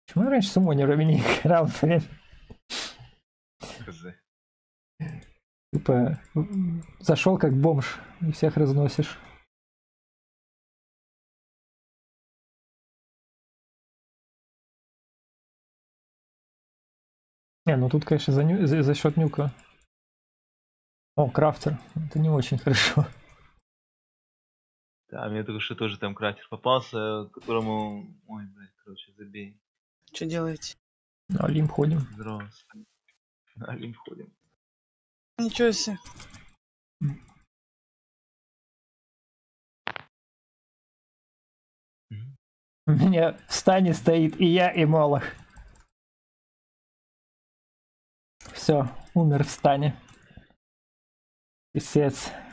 Почему я раньше суммонерами не играл, блин? Хз. Типа, зашел как бомж и всех разносишь. Не, ну тут, конечно, за счет нюка. О, крафтер. Это не очень хорошо. Да, мне только что тоже там крафтер попался, которому... Ой, блядь, короче, забей. Что делаете? На Олимп ходим. Здравствуй. На Олимп ходим. Ничего себе. У меня в стане стоит и я, и Молох. Все, умер в стане. Писец.